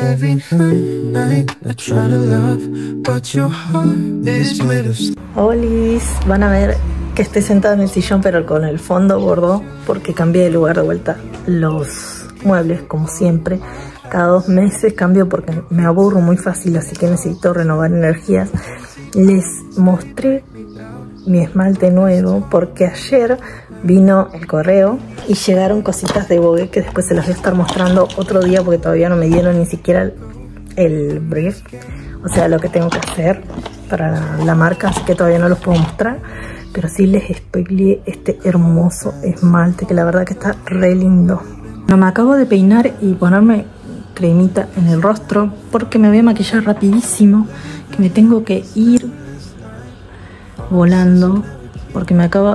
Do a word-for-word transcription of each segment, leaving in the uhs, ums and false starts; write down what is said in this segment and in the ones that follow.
Olis, van a ver que estoy sentada en el sillón pero con el fondo gordo porque cambié de lugar de vuelta los muebles como siempre. Cada dos meses cambio porque me aburro muy fácil, así que necesito renovar energías. Les mostré mi esmalte nuevo porque ayer vino el correo y llegaron cositas de Vogue que después se las voy a estar mostrando otro día porque todavía no me dieron ni siquiera el, el brief, o sea, lo que tengo que hacer para la, la marca, así que todavía no los puedo mostrar, pero sí les spoileé este hermoso esmalte que la verdad que está re lindo. No, me acabo de peinar y ponerme cremita en el rostro porque me voy a maquillar rapidísimo, que me tengo que ir volando porque me acaba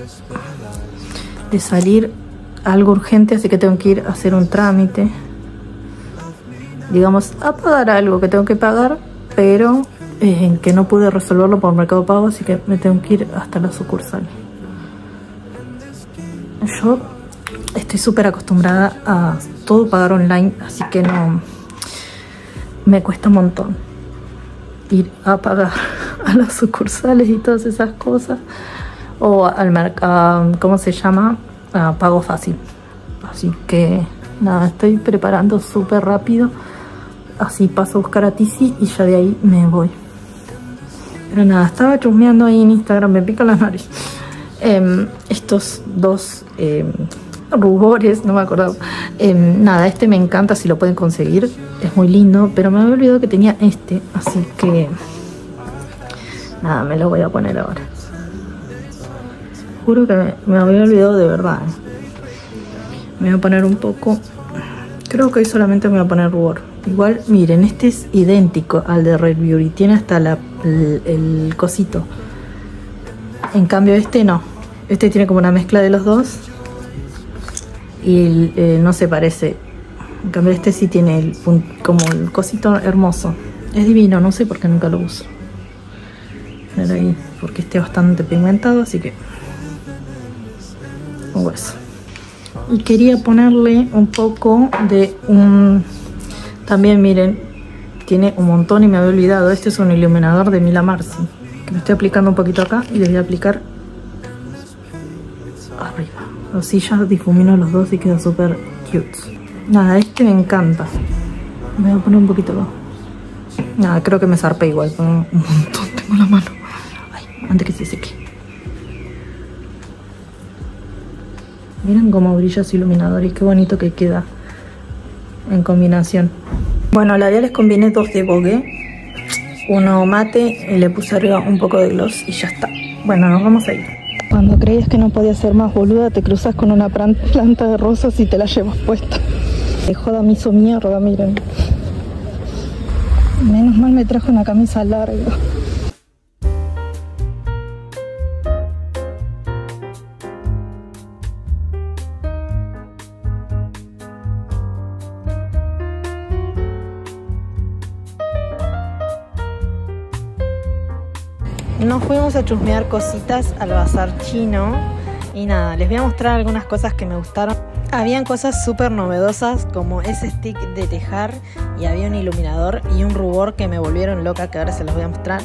de salir algo urgente, así que tengo que ir a hacer un trámite, digamos, a pagar algo que tengo que pagar, pero eh, que no pude resolverlo por Mercado Pago, así que me tengo que ir hasta la sucursal. Yo estoy súper acostumbrada a todo pagar online, así que no me cuesta un montón ir a pagar a las sucursales y todas esas cosas, o al mercado, ¿cómo se llama? A pago fácil. Así que nada, estoy preparando súper rápido, así paso a buscar a Tizi y ya de ahí me voy. Pero nada, estaba chusmeando ahí en Instagram, me pica la nariz. Eh, estos dos eh, rubores, no me acordaba. Eh, nada, este me encanta si lo pueden conseguir, es muy lindo, pero me había olvidado que tenía este, así que nada, me lo voy a poner ahora. Juro que me, me había olvidado de verdad. ¿eh? Me voy a poner un poco, creo que hoy solamente me voy a poner rubor. Igual, miren, este es idéntico al de Rare Beauty, tiene hasta la, el, el cosito. En cambio este no, este tiene como una mezcla de los dos y eh, no se parece. En cambio este sí tiene el, como el cosito hermoso. Es divino, no sé por qué nunca lo uso. Mira ahí, porque esté bastante pigmentado, así que pongo eso. Y quería ponerle un poco de un... También miren, tiene un montón y me había olvidado. Este es un iluminador de Mila Marcy, que me estoy aplicando un poquito acá y les voy a aplicar arriba. Así ya difumino los dos y queda súper cute. Nada, este me encanta. Me voy a poner un poquito acá. Nada, creo que me zarpé igual, pero un montón tengo la mano. Ay, antes que se seque. Miren cómo brilla ese iluminador y qué bonito que queda en combinación. Bueno, la día les combiné dos de Vogue. Uno mate y le puse arriba un poco de gloss y ya está. Bueno, nos vamos a ir. Cuando creías que no podía ser más boluda, te cruzas con una planta de rosas y te la llevas puesta. De joda me hizo mierda, miren. Menos mal me trajo una camisa larga. Nos fuimos a chusmear cositas al bazar chino y nada, les voy a mostrar algunas cosas que me gustaron. Habían cosas súper novedosas como ese stick de tejar y había un iluminador y un rubor que me volvieron loca, que ahora se los voy a mostrar.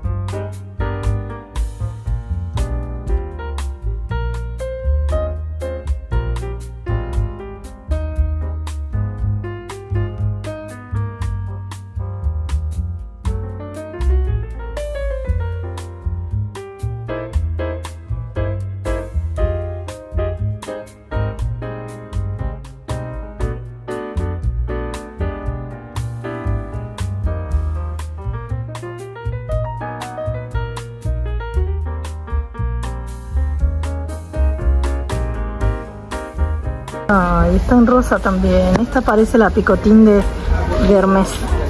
Ay, está en rosa también. Esta parece la picotín de, de Hermes.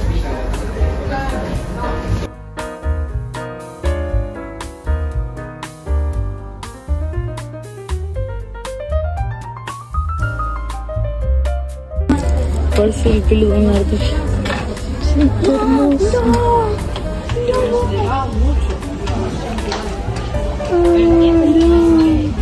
Parece el pelo de una ardilla. Sí, qué hermoso. No, no. Ay, no.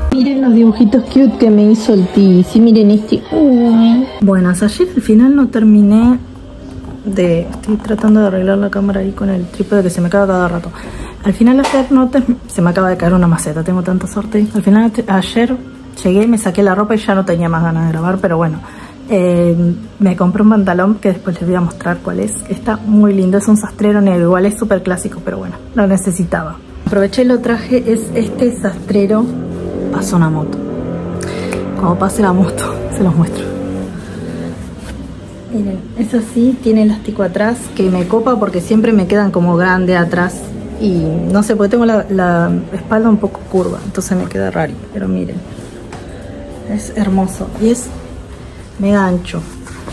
Miren los dibujitos cute que me hizo el Tizi. Miren este. Uy. Buenas, ayer al final no terminé de... Estoy tratando de arreglar la cámara ahí con el trípode que se me acaba cada rato. Al final ayer no te... se me acaba de caer una maceta, tengo tanta suerte. Al final ayer llegué, me saqué la ropa y ya no tenía más ganas de grabar, pero bueno. Eh, me compré un pantalón que después les voy a mostrar cuál es. Está muy lindo, es un sastrero negro, igual es súper clásico, pero bueno, lo necesitaba. Aproveché y lo traje, es este sastrero. Pasó una moto. Cuando pase la moto, se los muestro. Miren, es así, tiene elástico atrás, que me copa porque siempre me quedan como grande atrás. Y no sé, porque tengo la, la espalda un poco curva, entonces me queda raro. Pero miren, es hermoso. Y es mega ancho.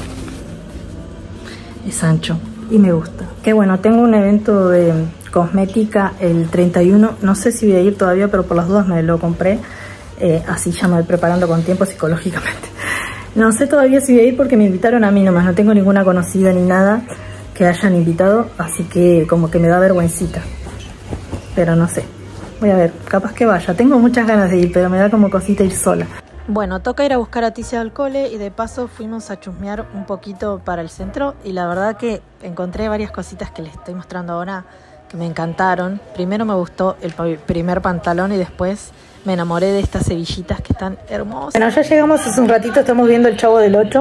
Es ancho y me gusta. Que bueno, tengo un evento de cosmética el treinta y uno. No sé si voy a ir todavía, pero por las dudas me lo compré. Eh, así ya me voy preparando con tiempo psicológicamente. No sé todavía si voy a ir porque me invitaron a mí nomás. No tengo ninguna conocida ni nada que hayan invitado. Así que como que me da vergüencita. Pero no sé. Voy a ver, capaz que vaya. Tengo muchas ganas de ir, pero me da como cosita ir sola. Bueno, toca ir a buscar a Tizi al cole y de paso fuimos a chusmear un poquito para el centro. Y la verdad que encontré varias cositas que les estoy mostrando ahora que me encantaron. Primero me gustó el primer pantalón y después me enamoré de estas hebillitas que están hermosas. Bueno, ya llegamos hace un ratito, estamos viendo el Chavo del ocho.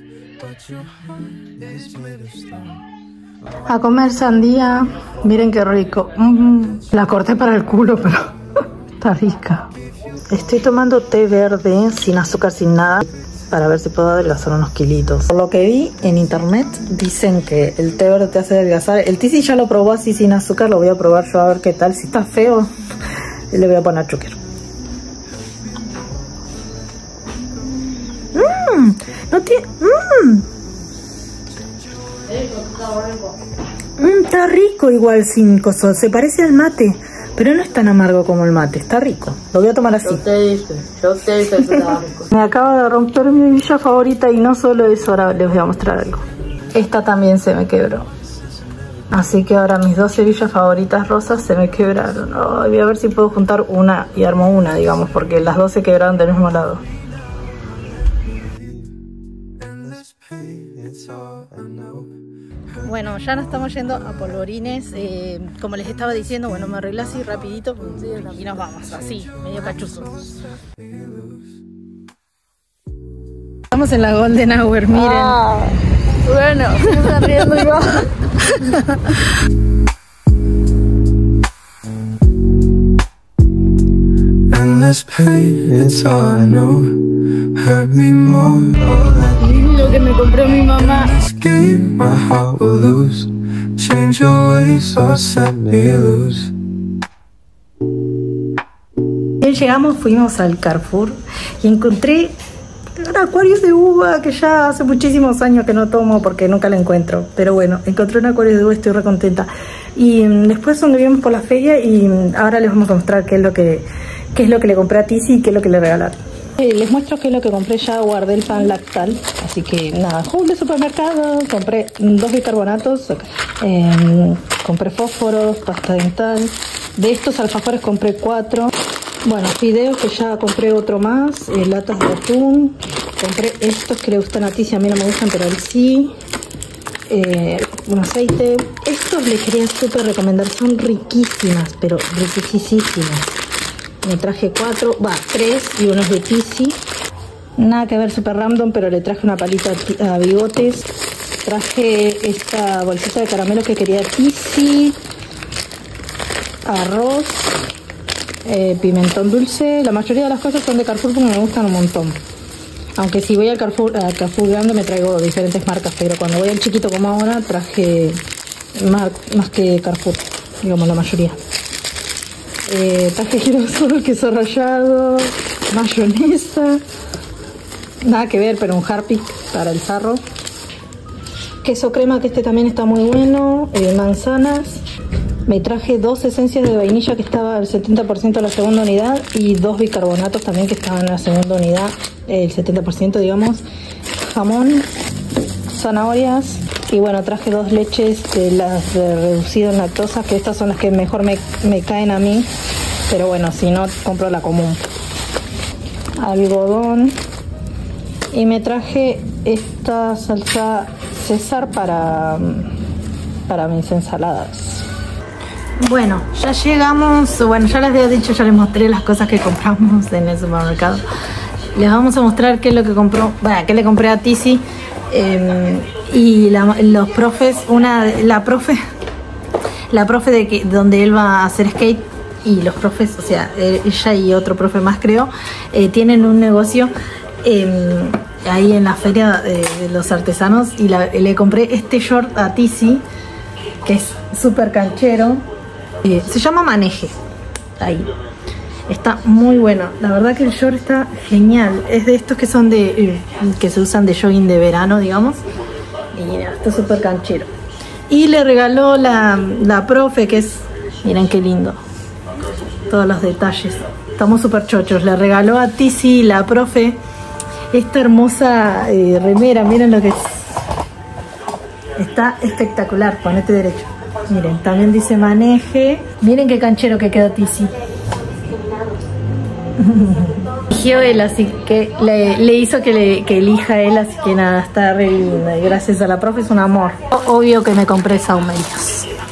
A comer sandía. Miren qué rico. Mm, la corté para el culo, pero está rica. Estoy tomando té verde, sin azúcar, sin nada, para ver si puedo adelgazar unos kilitos. Por lo que vi en internet, dicen que el té verde te hace adelgazar. El Tizi ya lo probó así sin azúcar, lo voy a probar yo a ver qué tal. Si está feo, le voy a poner azúcar. Mmm, no tiene... Mmm. Mmm, está rico igual sin cosas, se parece al mate. Pero no es tan amargo como el mate, está rico. Lo voy a tomar así. Yo te dije, yo te dije que estaba rico. Me acaba de romper mi hebilla favorita y no solo eso, ahora les voy a mostrar algo. Esta también se me quebró. Así que ahora mis dos hebillas favoritas rosas se me quebraron. Oh, voy a ver si puedo juntar una y armo una, digamos, porque las dos se quebraron del mismo lado. Bueno, ya nos estamos yendo a Polvorines. Eh, como les estaba diciendo, bueno, me arreglé así rapidito y nos vamos, así, medio cachuzos. Estamos en la Golden Hour, miren. Ah, bueno, se está riendo igual. Lo que me compró mi mamá. Bien, llegamos, fuimos al Carrefour y encontré un acuario de uva que ya hace muchísimos años que no tomo porque nunca lo encuentro. Pero bueno, encontré un acuario de uva y estoy re contenta. Y después anduvimos por la feria y ahora les vamos a mostrar qué es lo que, qué es lo que le compré a Tizi y qué es lo que le regalaron. Eh, les muestro qué es lo que compré, ya guardé el pan lactal, así que nada, jugo de supermercado, compré dos bicarbonatos, eh, compré fósforos, pasta dental, de estos alfajores compré cuatro, bueno, fideos que ya compré otro más, eh, latas de atún, compré estos que le gustan a Tizi, a mí no me gustan pero a él sí, eh, un aceite, estos les quería súper recomendar, son riquísimas, pero riquísimas. Me traje cuatro, va, tres y unos de Tizi. Nada que ver, super random, pero le traje una palita a bigotes. Traje esta bolsita de caramelos que quería Tizi. Arroz. Eh, pimentón dulce. La mayoría de las cosas son de Carrefour porque me gustan un montón. Aunque si voy al Carrefour, al Carrefour grande me traigo diferentes marcas. Pero cuando voy al chiquito como ahora, traje más, más que Carrefour, digamos la mayoría. Eh, traje girasol, queso rallado, mayonesa, nada que ver, pero un Harpic para el sarro, queso crema, que este también está muy bueno, eh, manzanas, me traje dos esencias de vainilla que estaba al setenta por ciento la segunda unidad y dos bicarbonatos también que estaban en la segunda unidad, el setenta por ciento digamos, jamón, zanahorias. Y bueno, traje dos leches de las de reducido en lactosa, que estas son las que mejor me, me caen a mí. Pero bueno, si no, compro la común. algodón. Y me traje esta salsa César para, para mis ensaladas. Bueno, ya llegamos. Bueno, ya les había dicho, ya les mostré las cosas que compramos en el supermercado. Les vamos a mostrar qué es lo que compró, bueno, qué le compré a Tizi. Eh, y la, los profes, una, la profe, la profe de que, donde él va a hacer skate, y los profes, o sea, ella y otro profe más creo, eh, tienen un negocio eh, ahí en la feria de, de los artesanos, y la, le compré este short a Tizi, que es súper canchero, eh, se llama Maneje, ahí. Está muy bueno, la verdad que el short está genial. Es de estos que son de eh, que se usan de jogging de verano, digamos. Y mira, está súper canchero. Y le regaló la, la profe, que es, miren qué lindo, todos los detalles, estamos súper chochos. Le regaló a Tizi, la profe, esta hermosa eh, remera. Miren lo que es, está espectacular. Ponete derecho, miren, también dice Maneje. Miren qué canchero que quedó Tizi. Eligió él, así que le, le hizo que, le, que elija él, así que nada, está re linda. Y gracias a la profe es un amor. Obvio que me compré saumerios.